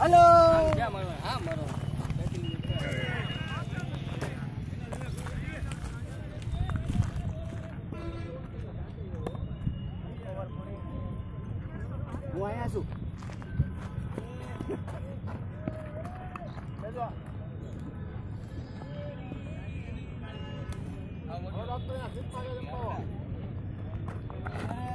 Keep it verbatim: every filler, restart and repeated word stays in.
hello ક્યાં મારો હા મારો હું અહીંયા છું આ